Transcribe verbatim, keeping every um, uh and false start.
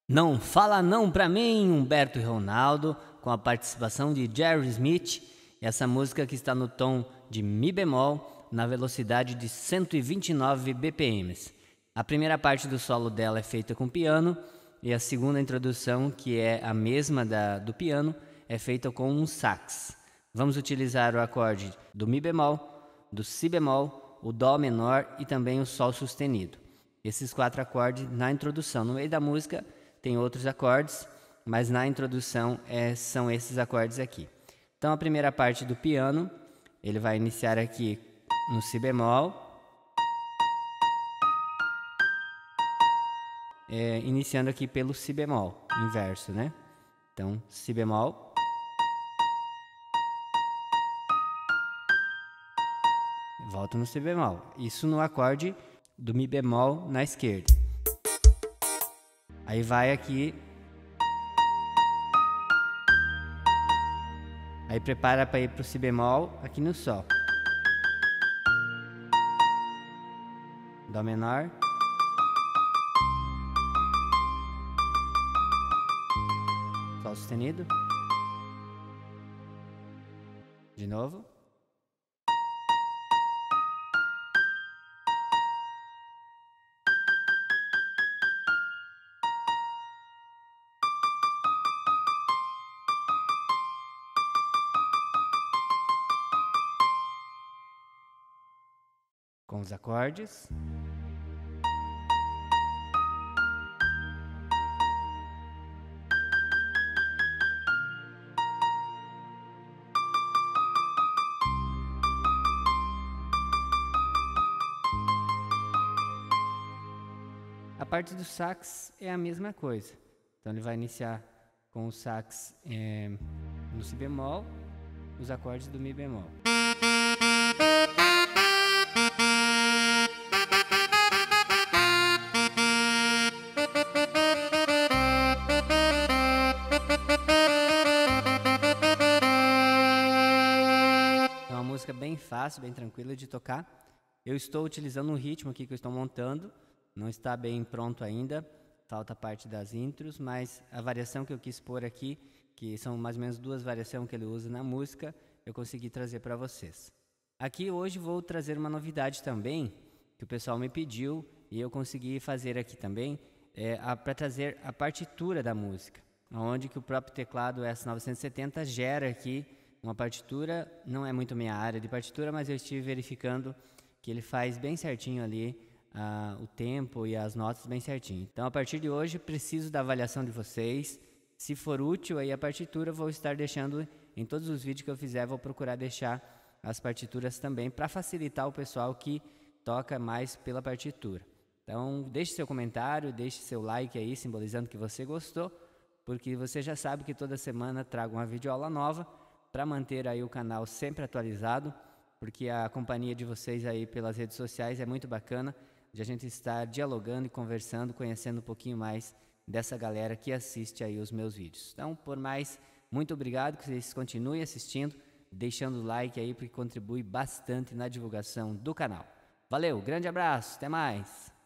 Não Fala Não Pra Mim, Humberto e Ronaldo, com a participação de Jerry Smith. Essa música que está no tom de Mi bemol, na velocidade de cento e vinte e nove B P Ms. A primeira parte do solo dela é feita com piano, e a segunda introdução, que é a mesma da, do piano, é feita com um sax. Vamos utilizar o acorde do Mi bemol, do Si bemol, o Dó menor e também o Sol sustenido. Esses quatro acordes na introdução. No meio da música tem outros acordes, mas na introdução é, são esses acordes aqui. Então a primeira parte do piano, ele vai iniciar aqui no Si bemol, é, iniciando aqui pelo Si bemol, inverso, né? Então, Si bemol, volta no Si bemol. Isso no acorde do Mi bemol na esquerda. Aí vai aqui. Aí prepara para ir para o Si bemol aqui no Sol. Dó menor. Sol sustenido. De novo. Com os acordes. A parte do sax é a mesma coisa. Então ele vai iniciar com o sax é, no Si bemol, os acordes do Mi bemol. É uma música bem fácil, bem tranquila de tocar. Eu estou utilizando um ritmo aqui que eu estou montando. Não está bem pronto ainda, falta a parte das intros, mas a variação que eu quis pôr aqui, que são mais ou menos duas variações que ele usa na música, eu consegui trazer para vocês. Aqui hoje vou trazer uma novidade também, que o pessoal me pediu, e eu consegui fazer aqui também, é, para trazer a partitura da música, onde que o próprio teclado S novecentos e setenta gera aqui uma partitura. Não é muito minha área de partitura, mas eu estive verificando que ele faz bem certinho ali, Uh, o tempo e as notas bem certinho. Então a partir de hoje preciso da avaliação de vocês. Se for útil aí a partitura, vou estar deixando em todos os vídeos que eu fizer, vou procurar deixar as partituras também para facilitar o pessoal que toca mais pela partitura. Então deixe seu comentário, deixe seu like aí simbolizando que você gostou, porque você já sabe que toda semana trago uma videoaula nova para manter aí o canal sempre atualizado, porque a companhia de vocês aí pelas redes sociais é muito bacana, de a gente estar dialogando e conversando, conhecendo um pouquinho mais dessa galera que assiste aí os meus vídeos. Então, por mais, muito obrigado, que vocês continuem assistindo, deixando o like aí, porque contribui bastante na divulgação do canal. Valeu, grande abraço, até mais!